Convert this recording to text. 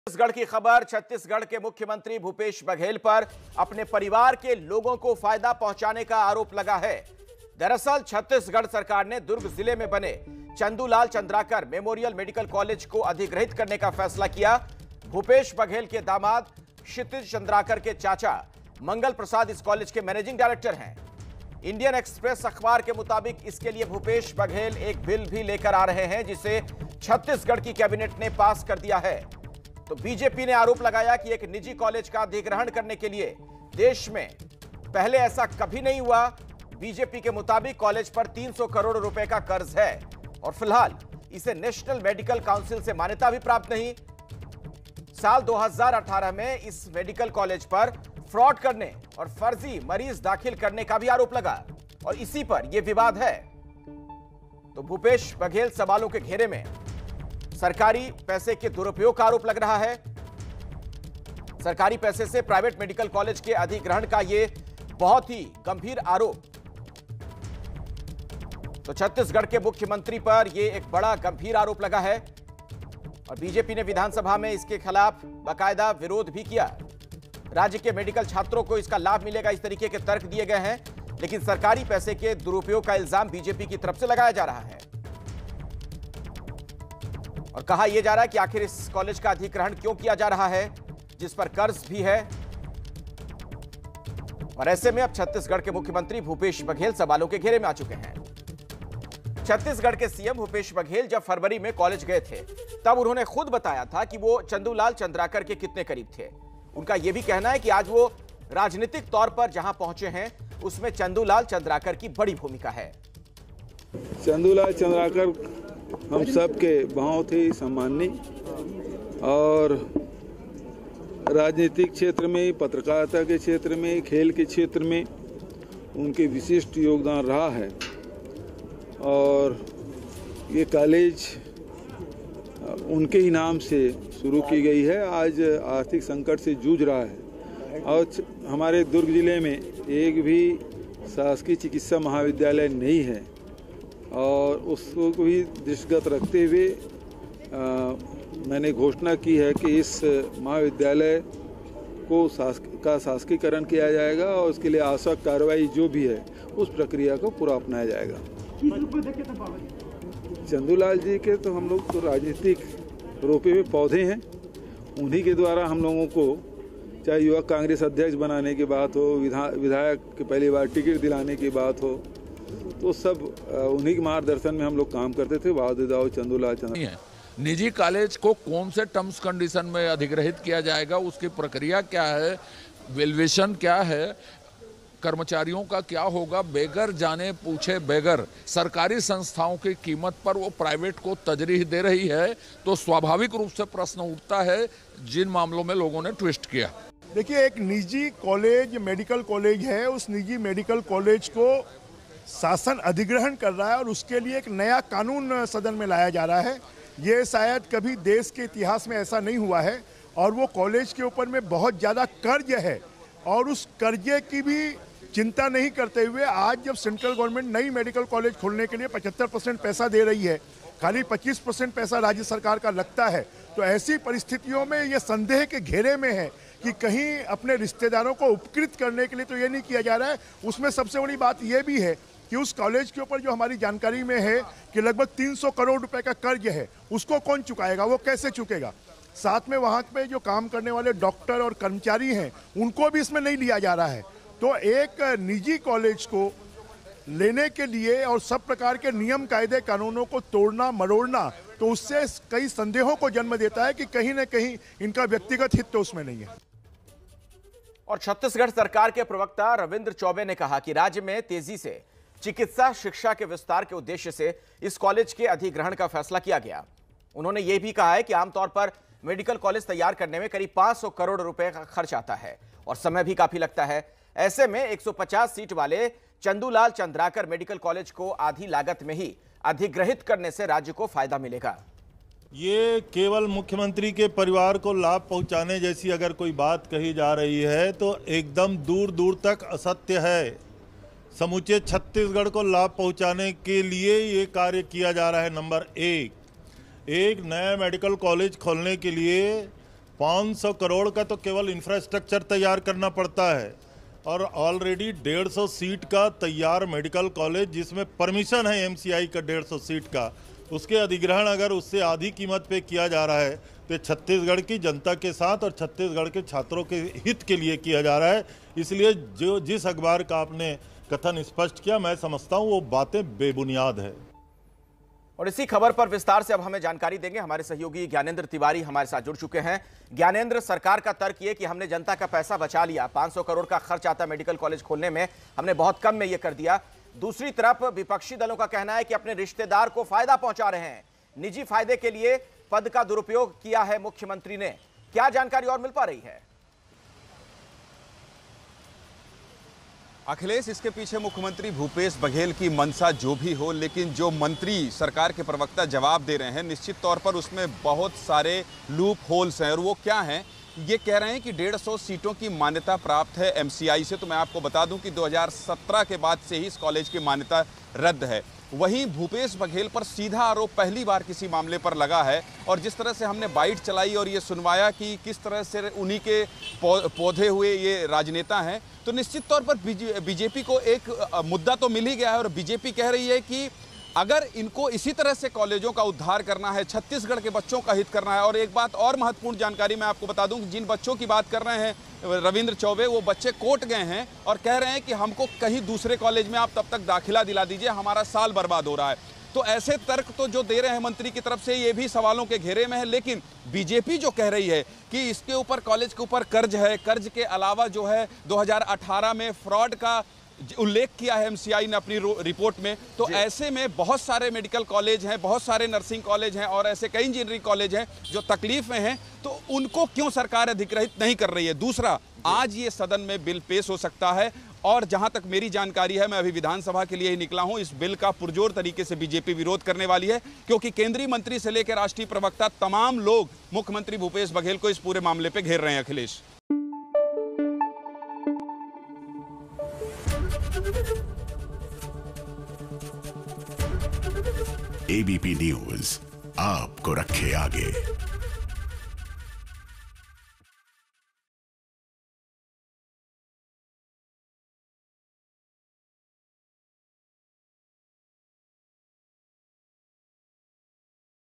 छत्तीसगढ़ की खबर। छत्तीसगढ़ के मुख्यमंत्री भूपेश बघेल पर अपने परिवार के लोगों को फायदा पहुंचाने का आरोप लगा है। दरअसल छत्तीसगढ़ सरकार ने दुर्ग जिले में बने Chandulal Chandrakar memorial medical college को अधिग्रहित करने का फैसला किया। भूपेश बघेल के दामाद क्षितिज चंद्राकर के चाचा मंगल प्रसाद इस कॉलेज के मैनेजिंग डायरेक्टर हैं। इंडियन एक्सप्रेस अखबार के मुताबिक इसके लिए भूपेश बघेल एक बिल भी लेकर आ रहे हैं, जिसे छत्तीसगढ़ की कैबिनेट ने पास कर दिया है। तो बीजेपी ने आरोप लगाया कि एक निजी कॉलेज का अधिग्रहण करने के लिए देश में पहले ऐसा कभी नहीं हुआ। बीजेपी के मुताबिक कॉलेज पर 300 करोड़ रुपए का कर्ज है और फिलहाल इसे नेशनल मेडिकल काउंसिल से मान्यता भी प्राप्त नहीं। साल 2018 में इस मेडिकल कॉलेज पर फ्रॉड करने और फर्जी मरीज दाखिल करने का भी आरोप लगा और इसी पर यह विवाद है। तो भूपेश बघेल सवालों के घेरे में। सरकारी पैसे के दुरुपयोग का आरोप लग रहा है। सरकारी पैसे से प्राइवेट मेडिकल कॉलेज के अधिग्रहण का यह बहुत ही गंभीर आरोप। तो छत्तीसगढ़ के मुख्यमंत्री पर यह एक बड़ा गंभीर आरोप लगा है और बीजेपी ने विधानसभा में इसके खिलाफ बाकायदा विरोध भी किया। राज्य के मेडिकल छात्रों को इसका लाभ मिलेगा, इस तरीके के तर्क दिए गए हैं, लेकिन सरकारी पैसे के दुरुपयोग का इल्जाम बीजेपी की तरफ से लगाया जा रहा है और कहा यह जा रहा है कि आखिर इस कॉलेज का अधिग्रहण क्यों किया जा रहा है, जिस पर कर्ज भी है। और ऐसे में अब छत्तीसगढ़ के मुख्यमंत्री भूपेश बघेल सवालों के घेरे में आ चुके हैं। छत्तीसगढ़ के सीएम भूपेश बघेल जब फरवरी में कॉलेज गए थे, तब उन्होंने खुद बताया था कि वो चंदूलाल चंद्राकर के कितने करीब थे। उनका यह भी कहना है कि आज वो राजनीतिक तौर पर जहां पहुंचे हैं, उसमें चंदूलाल चंद्राकर की बड़ी भूमिका है। चंदूलाल चंद्राकर हम सब के बहुत ही सम्माननीय और राजनीतिक क्षेत्र में, पत्रकारिता के क्षेत्र में, खेल के क्षेत्र में उनके विशिष्ट योगदान रहा है। और ये कॉलेज उनके ही नाम से शुरू की गई है। आज आर्थिक संकट से जूझ रहा है और हमारे दुर्ग जिले में एक भी शासकीय चिकित्सा महाविद्यालय नहीं है और उसको भी दृष्टिगत रखते हुए मैंने घोषणा की है कि इस महाविद्यालय को शासकीकरण किया जाएगा और उसके लिए आवश्यक कार्रवाई जो भी है उस प्रक्रिया को पूरा अपनाया जाएगा। चंदूलाल जी के तो हम लोग तो राजनीतिक रोपे हुए पौधे हैं। उन्हीं के द्वारा हम लोगों को चाहे युवा कांग्रेस अध्यक्ष बनाने की बात हो, विधायक के पहली बार टिकट दिलाने की बात हो, तो सब उन्हीं के मार्गदर्शन में हम लोग काम करते थे। वाददाओ चंदूलाल चंद्र निजी कॉलेज को कौन से टर्म्स कंडीशन में अधिग्रहित किया जाएगा, उसकी प्रक्रिया क्या है, वैल्यूएशन क्या है, कर्मचारियों का क्या होगा, बेगर जाने पूछे बेगर सरकारी संस्थाओं की कीमत पर वो प्राइवेट को तरजीह दे रही है, तो स्वाभाविक रूप से प्रश्न उठता है जिन मामलों में लोगों ने ट्विस्ट किया। देखिए, एक निजी कॉलेज मेडिकल कॉलेज है, उस निजी मेडिकल कॉलेज को शासन अधिग्रहण कर रहा है और उसके लिए एक नया कानून सदन में लाया जा रहा है। ये शायद कभी देश के इतिहास में ऐसा नहीं हुआ है और वो कॉलेज के ऊपर में बहुत ज़्यादा कर्ज है और उस कर्जे की भी चिंता नहीं करते हुए आज जब सेंट्रल गवर्नमेंट नई मेडिकल कॉलेज खोलने के लिए 75% पैसा दे रही है, खाली 25% पैसा राज्य सरकार का लगता है, तो ऐसी परिस्थितियों में ये संदेह के घेरे में है कि कहीं अपने रिश्तेदारों को उपकृत करने के लिए तो ये नहीं किया जा रहा है। उसमें सबसे बड़ी बात ये भी है कि उस कॉलेज के ऊपर जो हमारी जानकारी में है कि लगभग 300 करोड़ रुपए का कर्ज है, उसको कौन चुकाएगा, वो कैसे चुकेगा। साथ में वहाँ पे जो काम करने वाले डॉक्टर और कर्मचारी हैं, उनको भी इसमें नहीं लिया जा रहा है। तो एक निजी कॉलेज को लेने के लिए और सब प्रकार के नियम कायदे कानूनों को तोड़ना मरोड़ना, तो उससे कई संदेहों को जन्म देता है कि कहीं ना कहीं इनका व्यक्तिगत हित तो उसमें नहीं है। और छत्तीसगढ़ सरकार के प्रवक्ता रविंद्र चौबे ने कहा कि राज्य में तेजी से चिकित्सा शिक्षा के विस्तार के उद्देश्य से इस कॉलेज के अधिग्रहण का फैसला किया गया। उन्होंने यह भी कहा है कि आमतौर पर मेडिकल कॉलेज तैयार करने में करीब 500 करोड़ रुपए का खर्च आता है और समय भी काफी लगता है। ऐसे में 150 सीट वाले चंदूलाल चंद्राकर मेडिकल कॉलेज को आधी लागत में ही अधिग्रहित करने से राज्य को फायदा मिलेगा। ये केवल मुख्यमंत्री के परिवार को लाभ पहुंचाने जैसी अगर कोई बात कही जा रही है तो एकदम दूर दूर तक असत्य है। समूचे छत्तीसगढ़ को लाभ पहुंचाने के लिए ये कार्य किया जा रहा है। नंबर एक नया मेडिकल कॉलेज खोलने के लिए 500 करोड़ का तो केवल इंफ्रास्ट्रक्चर तैयार करना पड़ता है, और ऑलरेडी 150 सीट का तैयार मेडिकल कॉलेज, जिसमें परमिशन है एमसीआई का 150 सीट का, उसके अधिग्रहण अगर उससे आधी कीमत पे किया जा रहा है तो छत्तीसगढ़ की जनता के साथ और छत्तीसगढ़ के छात्रों के हित के लिए किया जा रहा है। इसलिए जिस अखबार का आपने कथन स्पष्ट किया, मैं समझता हूँ वो बातें बेबुनियाद है। और इसी खबर पर विस्तार से अब हमें जानकारी देंगे हमारे सहयोगी ज्ञानेंद्र तिवारी हमारे साथ जुड़ चुके हैं। ज्ञानेंद्र, सरकार का तर्क ये कि हमने जनता का पैसा बचा लिया, 500 करोड़ का खर्च आता मेडिकल कॉलेज खोलने में, हमने बहुत कम में ये कर दिया। दूसरी तरफ विपक्षी दलों का कहना है कि अपने रिश्तेदार को फायदा पहुंचा रहे हैं, निजी फायदे के लिए पद का दुरुपयोग किया है मुख्यमंत्री ने। क्या जानकारी और मिल पा रही है? अखिलेश, इसके पीछे मुख्यमंत्री भूपेश बघेल की मंशा जो भी हो, लेकिन जो मंत्री सरकार के प्रवक्ता जवाब दे रहे हैं, निश्चित तौर पर उसमें बहुत सारे लूप होल्स हैं। और वो क्या हैं? ये कह रहे हैं कि 150 सीटों की मान्यता प्राप्त है एमसीआई से। तो मैं आपको बता दूं कि 2017 के बाद से ही इस कॉलेज की मान्यता रद्द है। वहीं भूपेश बघेल पर सीधा आरोप पहली बार किसी मामले पर लगा है, और जिस तरह से हमने बाइट चलाई और ये सुनवाया कि किस तरह से उन्हीं के पौधे हुए ये राजनेता हैं, तो निश्चित तौर पर बीजेपी को एक मुद्दा तो मिल ही गया है। और बीजेपी कह रही है कि अगर इनको इसी तरह से कॉलेजों का उद्धार करना है, छत्तीसगढ़ के बच्चों का हित करना है। और एक बात और महत्वपूर्ण जानकारी मैं आपको बता दूं कि जिन बच्चों की बात कर रहे हैं रविंद्र चौबे, वो बच्चे कोर्ट गए हैं और कह रहे हैं कि हमको कहीं दूसरे कॉलेज में आप तब तक दाखिला दिला दीजिए, हमारा साल बर्बाद हो रहा है। तो ऐसे तर्क तो जो दे रहे हैं मंत्री की तरफ से, ये भी सवालों के घेरे में है। लेकिन बीजेपी जो कह रही है कि इसके ऊपर, कॉलेज के ऊपर कर्ज है, कर्ज के अलावा जो है 2018 में फ्रॉड का उल्लेख किया है एमसीआई ने अपनी रिपोर्ट में, तो ऐसे में बहुत सारे मेडिकल कॉलेज हैं, बहुत सारे नर्सिंग कॉलेज हैं और ऐसे कई इंजीनियरिंग कॉलेज हैं जो तकलीफ में हैं, तो उनको क्यों सरकार अधिग्रहित नहीं कर रही है? दूसरा, आज ये सदन में बिल पेश हो सकता है, और जहां तक मेरी जानकारी है, मैं अभी विधानसभा के लिए ही निकला हूं, इस बिल का पुरजोर तरीके से बीजेपी विरोध करने वाली है, क्योंकि केंद्रीय मंत्री से लेकर राष्ट्रीय प्रवक्ता तमाम लोग मुख्यमंत्री भूपेश बघेल को इस पूरे मामले पर घेर रहे हैं। अखिलेश, एबीपी न्यूज आपको रखे आगे।